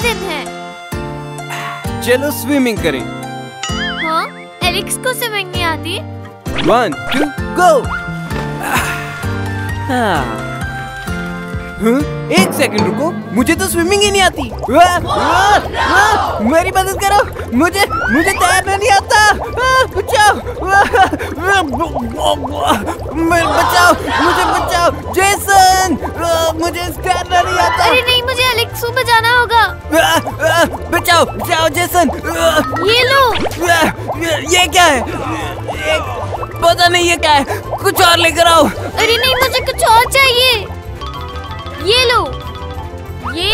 दिन है। चलो स्विमिंग करें। हाँ, एलेक्स को स्विमिंग नहीं आती। 1 2 गो। एक सेकंड रुको, मुझे तो स्विमिंग ही नहीं आती। मेरी मदद करो, मुझे तैरना नहीं आता। बचाओ, मुझे बचाओ जेसन, मुझे तैरना नहीं आता। अरे नहीं, मुझे एलेक्स को बचाना होगा। बचाओ जेसन। ये लो। ये क्या है? पता नहीं ये क्या है, कुछ और लेकर आओ। अरे नहीं, मुझे कुछ और चाहिए। ये लो, ये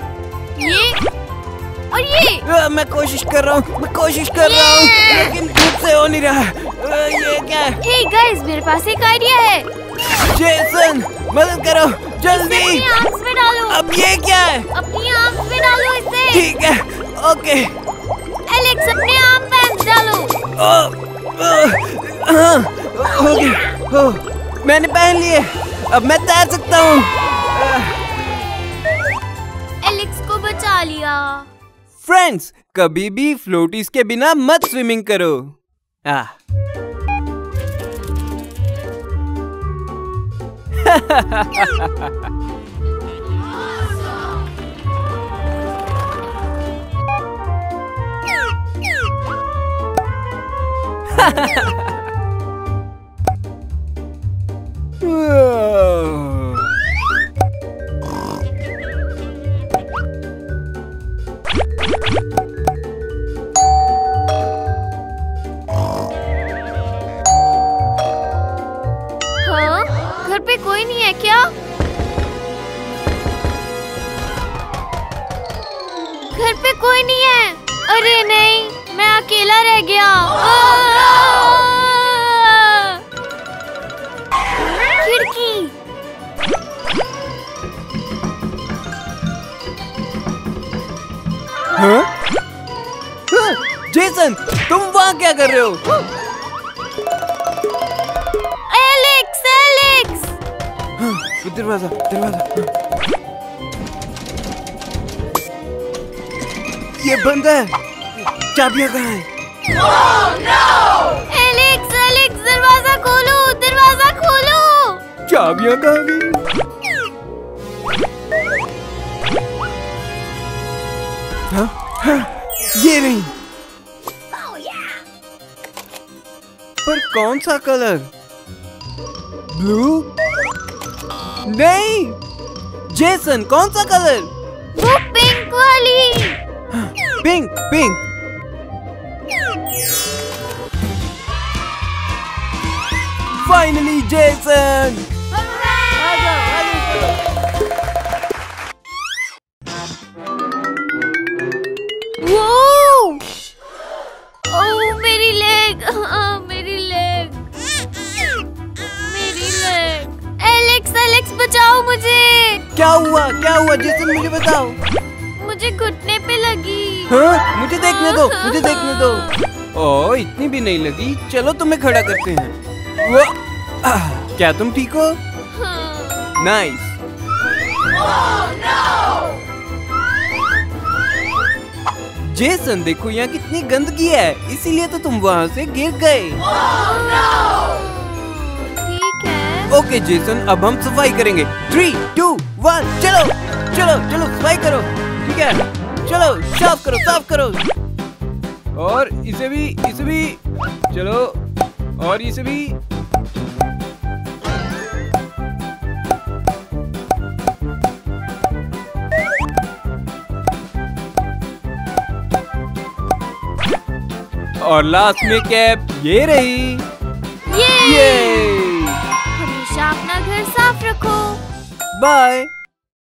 और ये। मैं कोशिश कर रहा हूँ, लेकिन मुझसे हो नहीं रहा। ये क्या है? हे गाइस, मेरे पास एक आइडिया है। जेसन, मदद करो जल्दी। अपनी आर्म्स में डालो। अब ये क्या है? अपनी आर्म्स में डालो इसे। ठीक है, ओके। एलेक्स, अपने आर्म पैंट्स डालो। हाँ, हो गया। मैंने पहन लिए, अब मैं तैर सकता हूँ। एलेक्स को बचा लिया। फ्रेंड्स, कभी भी फ्लोटीज के बिना मत स्विमिंग करो। हाँ, घर पे कोई नहीं है क्या? घर पे कोई नहीं है। अरे नहीं, मैं अकेला रह गया। खिड़की। हाँ? जेसन, तुम वहाँ क्या कर रहे हो? एलेक्स। दरवाजा। ये बंद है। चाबियाँ कहाँ हैं? एलेक्स, दरवाजा खोलो। चाबियाँ कहाँ गई? हाँ, ये नहीं। पर कौन सा कलर? ब्लू? नहीं। जेसन, कौन सा कलर? वो पिंक वाली। पिंक। Finally Jason. मेरी लेग। एलेक्स, बचाओ मुझे। क्या हुआ जेसन, मुझे बताओ। मुझे घुटने पे लगी। हाँ, मुझे देखने दो। ओह, इतनी भी नहीं लगी। चलो तुम्हें खड़ा करते हैं। क्या तुम ठीक हो? हाँ। नाइस। जेसन, देखो यहाँ कितनी गंदगी है, इसीलिए तो तुम वहाँ से गिर गए। ठीक है। ओके जेसन, अब हम सफाई करेंगे। 3 2 1 चलो सफाई करो। ठीक है, चलो साफ करो। और इसे भी। चलो, और इसे भी। और लास्ट में कैप ये रही। ये। हमेशा अपना घर साफ रखो। बाय।